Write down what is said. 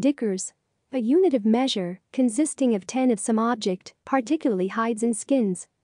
Dickers. A unit of measure consisting of 10 of some object, particularly hides and skins.